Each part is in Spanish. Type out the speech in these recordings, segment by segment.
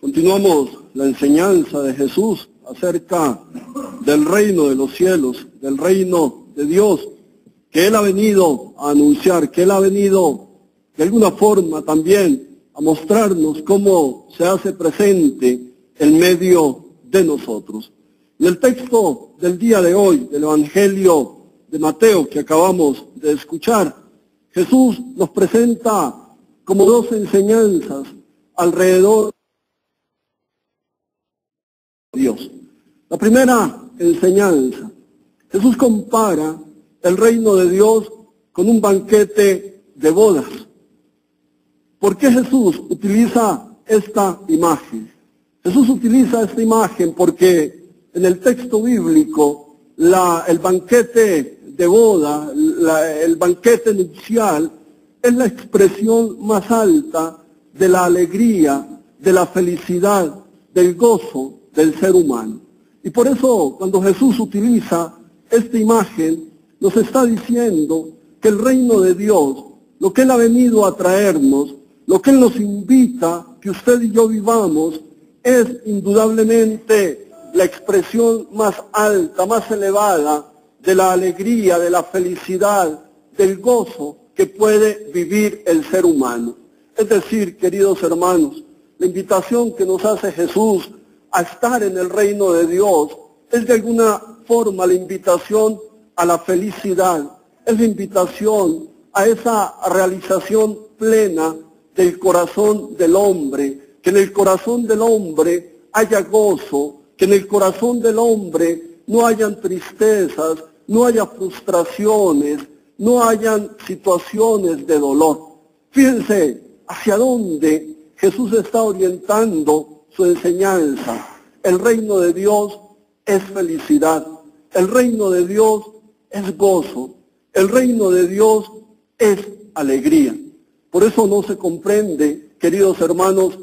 Continuamos la enseñanza de Jesús acerca del reino de los cielos, del reino de Dios, que Él ha venido a anunciar, que Él ha venido de alguna forma también a mostrarnos cómo se hace presente en medio de nosotros. En el texto del día de hoy, del Evangelio de Mateo que acabamos de escuchar, Jesús nos presenta como dos enseñanzas alrededor de Dios. La primera enseñanza, Jesús compara el reino de Dios con un banquete de bodas. ¿Por qué Jesús utiliza esta imagen? Jesús utiliza esta imagen porque en el texto bíblico el banquete de boda, el banquete nupcial, es la expresión más alta de la alegría, de la felicidad, del gozo del ser humano. Y por eso cuando Jesús utiliza esta imagen, nos está diciendo que el reino de Dios, lo que Él ha venido a traernos, lo que Él nos invita que usted y yo vivamos, es indudablemente la expresión más alta, más elevada de la alegría, de la felicidad, del gozo que puede vivir el ser humano. Es decir, queridos hermanos, la invitación que nos hace Jesús a estar en el reino de Dios es de alguna forma la invitación a la felicidad, es la invitación a esa realización plena del corazón del hombre, que en el corazón del hombre haya gozo, que en el corazón del hombre no hayan tristezas, no haya frustraciones, no hayan situaciones de dolor. Fíjense hacia dónde Jesús está orientando su enseñanza. El reino de Dios es felicidad, el reino de Dios es gozo, el reino de Dios es alegría. Por eso no se comprende, queridos hermanos,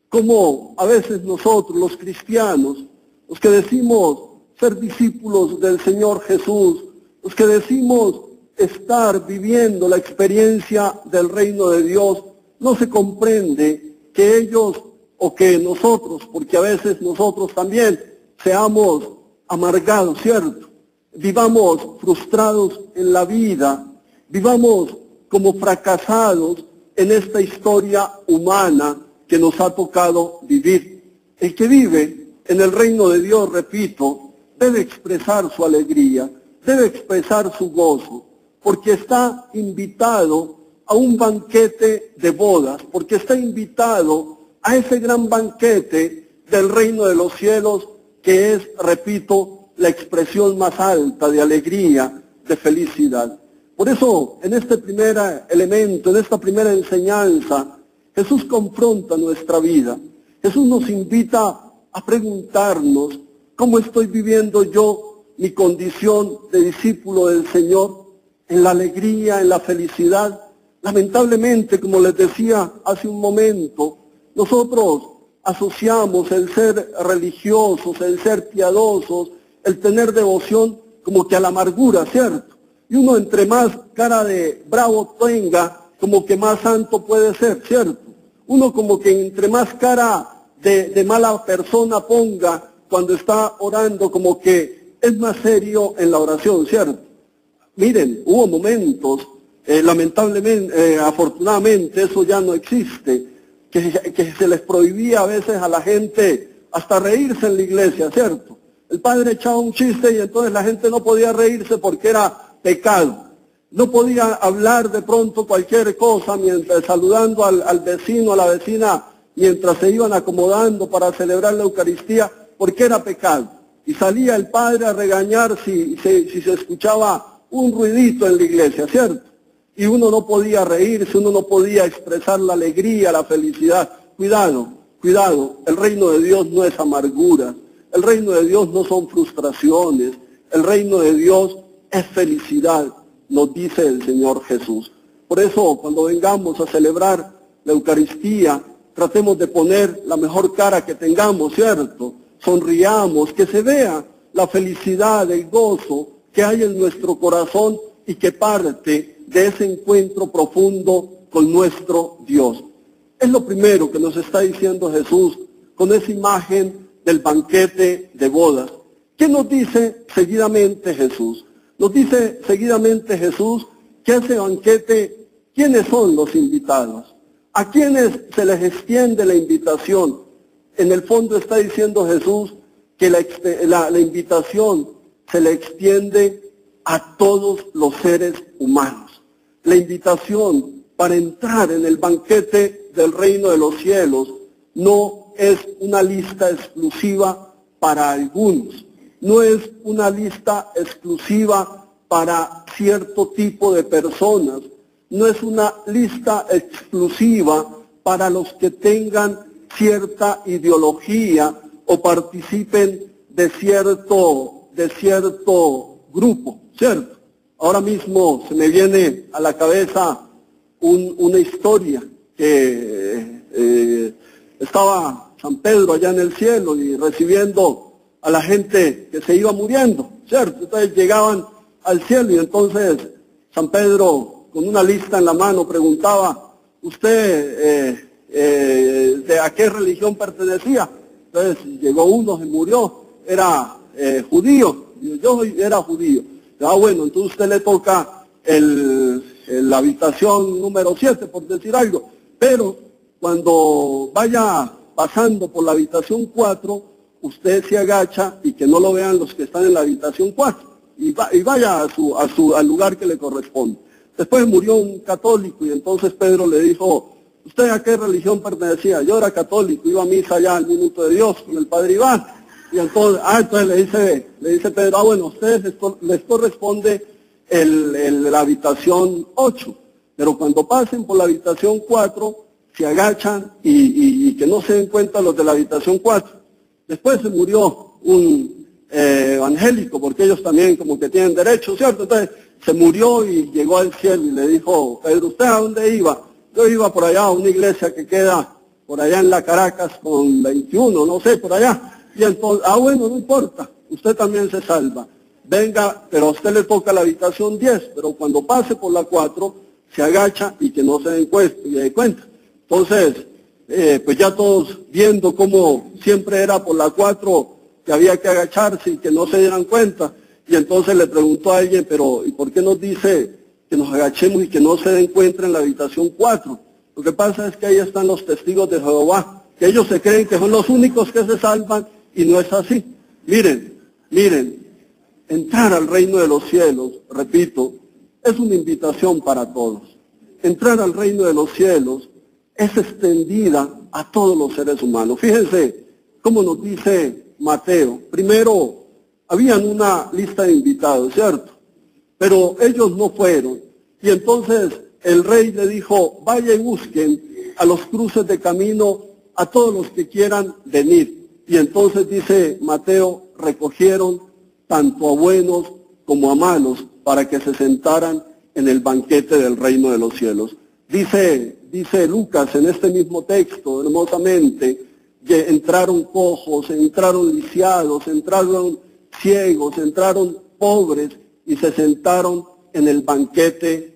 cómo a veces nosotros, los cristianos, los que decimos ser discípulos del Señor Jesús, los que decimos estar viviendo la experiencia del reino de Dios, no se comprende que ellos o que nosotros, porque a veces nosotros también seamos amargados, ¿cierto? Vivamos frustrados en la vida, vivamos como fracasados en esta historia humana que nos ha tocado vivir. El que vive en el reino de Dios, repito, debe expresar su alegría, debe expresar su gozo, porque está invitado a un banquete de bodas, porque está invitado a ese gran banquete del reino de los cielos, que es, repito, la expresión más alta de alegría, de felicidad. Por eso, en este primer elemento, en esta primera enseñanza, Jesús confronta nuestra vida. Jesús nos invita a preguntarnos, ¿cómo estoy viviendo yo mi condición de discípulo del Señor? En la alegría, en la felicidad. Lamentablemente, como les decía hace un momento, nosotros asociamos el ser religiosos, el ser piadosos, el tener devoción como que a la amargura, ¿cierto? Y uno entre más cara de bravo tenga, como que más santo puede ser, ¿cierto? Uno como que entre más cara de mala persona ponga cuando está orando, como que es más serio en la oración, ¿cierto? Miren, hubo momentos, lamentablemente, afortunadamente eso ya no existe, que se les prohibía a veces a la gente hasta reírse en la iglesia, ¿cierto? El padre echaba un chiste y entonces la gente no podía reírse porque era pecado. No podía hablar de pronto cualquier cosa mientras saludando al vecino, a la vecina, mientras se iban acomodando para celebrar la Eucaristía, porque era pecado. Y salía el padre a regañar si se escuchaba un ruidito en la iglesia, ¿cierto? Y uno no podía reírse, uno no podía expresar la alegría, la felicidad. Cuidado, cuidado, el reino de Dios no es amargura, el reino de Dios no son frustraciones, el reino de Dios es felicidad, nos dice el Señor Jesús. Por eso, cuando vengamos a celebrar la Eucaristía, tratemos de poner la mejor cara que tengamos, ¿cierto? Sonriamos, que se vea la felicidad, el gozo que hay en nuestro corazón y que parte de ese encuentro profundo con nuestro Dios. Es lo primero que nos está diciendo Jesús con esa imagen del banquete de bodas. ¿Qué nos dice seguidamente Jesús? Nos dice seguidamente Jesús que ese banquete, ¿quiénes son los invitados? ¿A quiénes se les extiende la invitación? En el fondo está diciendo Jesús que la invitación se le extiende a todos los seres humanos. La invitación para entrar en el banquete del reino de los cielos no es una lista exclusiva para algunos, no es una lista exclusiva para cierto tipo de personas, no es una lista exclusiva para los que tengan cierta ideología o participen de cierto grupo, ¿cierto? Ahora mismo se me viene a la cabeza una historia que estaba San Pedro allá en el cielo y recibiendo a la gente que se iba muriendo, ¿cierto? Entonces llegaban al cielo y entonces San Pedro con una lista en la mano preguntaba, ¿usted de a qué religión pertenecía? Entonces llegó uno, se murió, era judío, yo era judío. Bueno, entonces usted le toca la habitación número 7, por decir algo, pero cuando vaya pasando por la habitación 4, usted se agacha y que no lo vean los que están en la habitación 4, y vaya al lugar que le corresponde. Después murió un católico y entonces Pedro le dijo, ¿usted a qué religión pertenecía? Yo era católico, iba a misa allá al Minuto de Dios con el Padre Iván. Y entonces le dice Pedro, bueno, a ustedes les corresponde la habitación 8, pero cuando pasen por la habitación 4, se agachan y que no se den cuenta los de la habitación 4. Después se murió un evangélico, porque ellos también como que tienen derecho, ¿cierto? Entonces se murió y llegó al cielo y le dijo, Pedro, ¿usted a dónde iba? Yo iba por allá a una iglesia que queda por allá en la Caracas con 21, no sé, por allá. Y entonces, bueno, no importa, usted también se salva. Venga, pero a usted le toca la habitación 10, pero cuando pase por la 4, se agacha y que no se den cuenta. Entonces, pues ya todos viendo cómo siempre era por la 4 que había que agacharse y que no se dieran cuenta. Y entonces le preguntó a alguien, pero ¿y por qué nos dice que nos agachemos y que no se den cuenta en la habitación 4? Lo que pasa es que ahí están los testigos de Jehová, que ellos se creen que son los únicos que se salvan y no es así. Miren, entrar al reino de los cielos, repito, es una invitación para todos. Entrar al reino de los cielos es extendida a todos los seres humanos. Fíjense cómo nos dice Mateo. Primero, habían una lista de invitados, ¿cierto? Pero ellos no fueron. Y entonces el rey le dijo, vaya y busquen a los cruces de camino a todos los que quieran venir. Y entonces dice Mateo, recogieron tanto a buenos como a malos para que se sentaran en el banquete del reino de los cielos. Dice Lucas en este mismo texto, hermosamente, que entraron cojos, entraron lisiados, entraron ciegos, entraron pobres y se sentaron en el banquete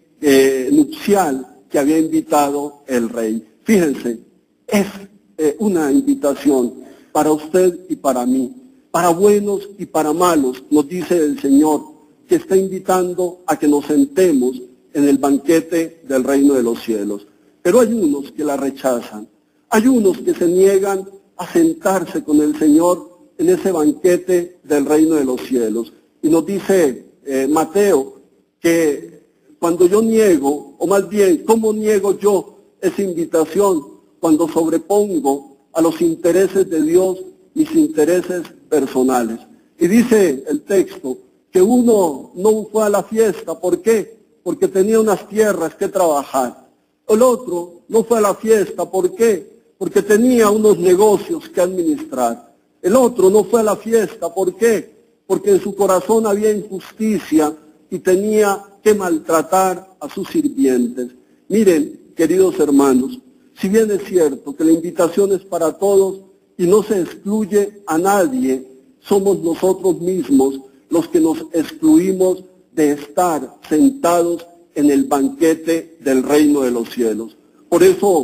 nupcial que había invitado el rey. Fíjense, es una invitación para usted y para mí, para buenos y para malos, nos dice el Señor, que está invitando a que nos sentemos en el banquete del reino de los cielos. Pero hay unos que la rechazan, hay unos que se niegan a sentarse con el Señor en ese banquete del reino de los cielos. Y nos dice Mateo que cuando yo niego, o más bien, ¿cómo niego yo esa invitación? Cuando sobrepongo a los intereses de Dios mis intereses personales. Y dice el texto que uno no fue a la fiesta, ¿por qué? Porque tenía unas tierras que trabajar. El otro no fue a la fiesta, ¿por qué? Porque tenía unos negocios que administrar. El otro no fue a la fiesta, ¿por qué? Porque en su corazón había injusticia y tenía que maltratar a sus sirvientes. Miren, queridos hermanos, si bien es cierto que la invitación es para todos y no se excluye a nadie, somos nosotros mismos los que nos excluimos de estar sentados en el banquete del reino de los cielos. Por eso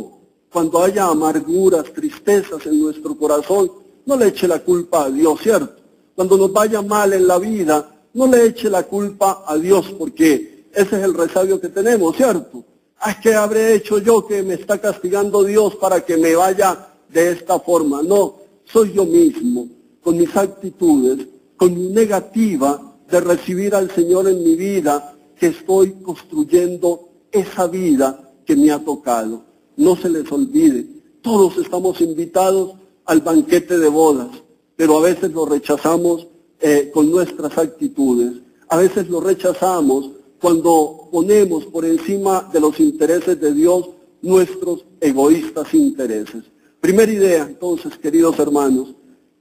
cuando haya amarguras, tristezas en nuestro corazón, no le eche la culpa a Dios, ¿cierto? Cuando nos vaya mal en la vida, no le eche la culpa a Dios, porque ese es el resabio que tenemos, ¿cierto? Ay, ¿qué habré hecho yo que me está castigando Dios para que me vaya de esta forma? No, soy yo mismo, con mis actitudes, con mi negativa de recibir al Señor en mi vida, que estoy construyendo esa vida que me ha tocado. No se les olvide, todos estamos invitados al banquete de bodas, pero a veces lo rechazamos con nuestras actitudes. A veces lo rechazamos cuando ponemos por encima de los intereses de Dios nuestros egoístas intereses. Primera idea, entonces, queridos hermanos,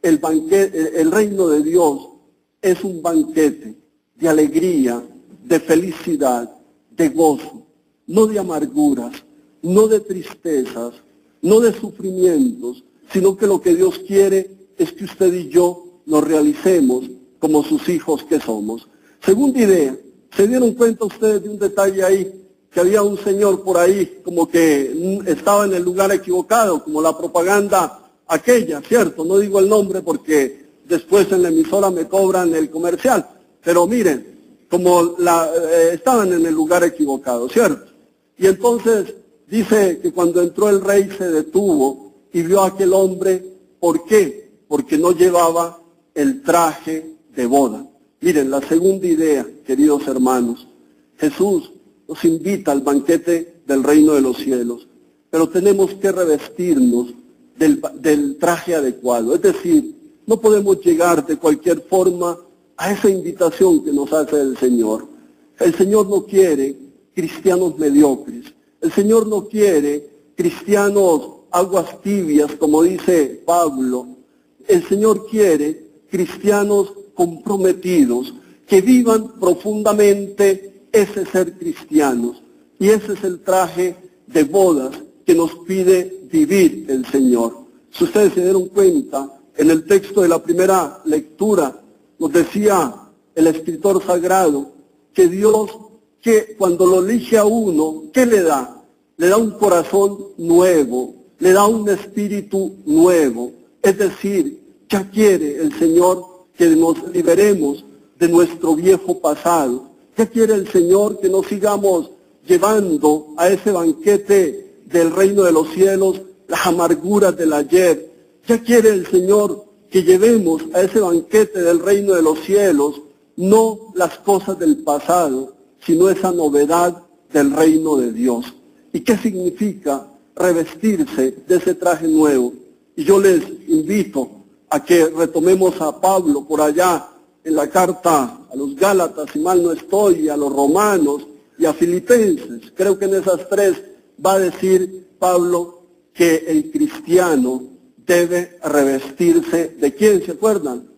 el reino de Dios es un banquete de alegría, de felicidad, de gozo, no de amarguras, no de tristezas, no de sufrimientos, sino que lo que Dios quiere es que usted y yo nos realicemos como sus hijos que somos. Segunda idea, ¿se dieron cuenta ustedes de un detalle ahí? Que había un señor por ahí como que estaba en el lugar equivocado, como la propaganda aquella, ¿cierto? No digo el nombre porque después en la emisora me cobran el comercial, pero miren, como estaban en el lugar equivocado, ¿cierto? Y entonces dice que cuando entró el rey se detuvo y vio a aquel hombre. ¿Por qué? Porque no llevaba el traje de boda. Miren, la segunda idea, queridos hermanos, Jesús nos invita al banquete del reino de los cielos, pero tenemos que revestirnos del traje adecuado. Es decir, no podemos llegar de cualquier forma a esa invitación que nos hace el Señor. El Señor no quiere cristianos mediocres. El Señor no quiere cristianos aguas tibias, como dice Pablo. El Señor quiere cristianos comprometidos, que vivan profundamente ese ser cristianos. Y ese es el traje de bodas que nos pide vivir el Señor. Si ustedes se dieron cuenta, en el texto de la primera lectura, nos decía el escritor sagrado que Dios, que cuando lo elige a uno, ¿qué le da? Le da un corazón nuevo, le da un espíritu nuevo. Es decir, ya quiere el Señor que nos liberemos de nuestro viejo pasado. Ya quiere el Señor que nos sigamos llevando a ese banquete del reino de los cielos las amarguras del ayer. Ya quiere el Señor que llevemos a ese banquete del reino de los cielos no las cosas del pasado, sino esa novedad del reino de Dios. ¿Y qué significa revestirse de ese traje nuevo? Y yo les invito a que retomemos a Pablo por allá en la carta a los Gálatas, si mal no estoy, a los Romanos y a Filipenses. Creo que en esas tres va a decir Pablo que el cristiano debe revestirse ¿de quién? ¿Se acuerdan?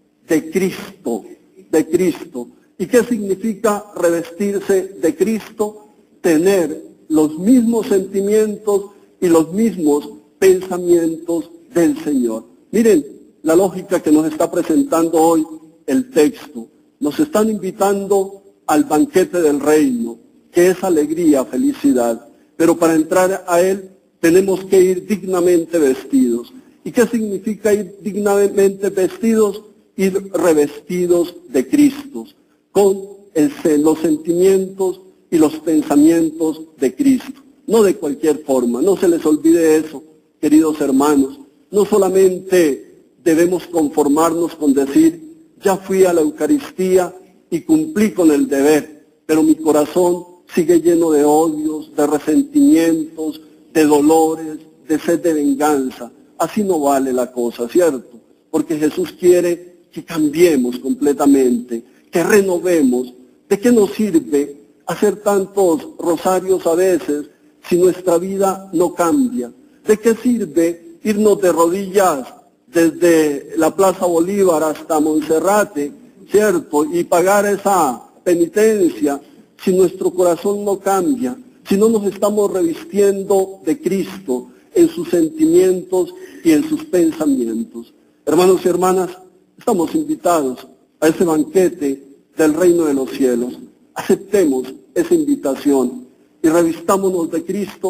De Cristo, de Cristo. ¿Y qué significa revestirse de Cristo? Tener los mismos sentimientos y los mismos pensamientos del Señor. Miren la lógica que nos está presentando hoy el texto. Nos están invitando al banquete del reino, que es alegría, felicidad. Pero para entrar a él tenemos que ir dignamente vestidos. ¿Y qué significa ir dignamente vestidos? Ir revestidos de Cristo, con los sentimientos y los pensamientos de Cristo. No de cualquier forma, no se les olvide eso, queridos hermanos. No solamente debemos conformarnos con decir, ya fui a la Eucaristía y cumplí con el deber, pero mi corazón sigue lleno de odios, de resentimientos, de dolores, de sed de venganza. Así no vale la cosa, ¿cierto? Porque Jesús quiere que cambiemos completamente, que renovemos. ¿De qué nos sirve hacer tantos rosarios a veces si nuestra vida no cambia? ¿De qué sirve irnos de rodillas desde la Plaza Bolívar hasta Monserrate, ¿cierto? Y pagar esa penitencia si nuestro corazón no cambia, si no nos estamos revistiendo de Cristo en sus sentimientos y en sus pensamientos. Hermanos y hermanas, estamos invitados a ese banquete del reino de los cielos. Aceptemos esa invitación y revistámonos de Cristo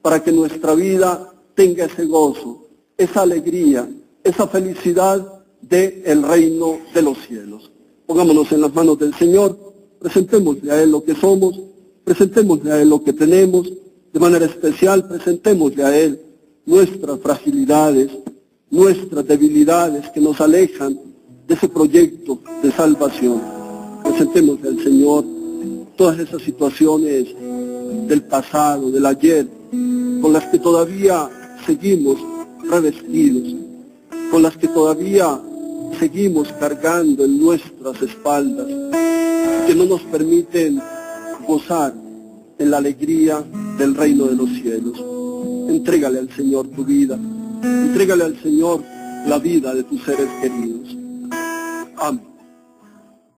para que nuestra vida tenga ese gozo, esa alegría, esa felicidad del reino de los cielos. Pongámonos en las manos del Señor, presentémosle a Él lo que somos, presentémosle a Él lo que tenemos, de manera especial presentémosle a Él nuestras fragilidades, nuestras debilidades que nos alejan de ese proyecto de salvación. Presentémosle al Señor todas esas situaciones del pasado, del ayer, con las que todavía seguimos revestidos, con las que todavía seguimos cargando en nuestras espaldas, que no nos permiten gozar en la alegría del reino de los cielos. Entrégale al Señor tu vida, entrégale al Señor la vida de tus seres queridos. Amén.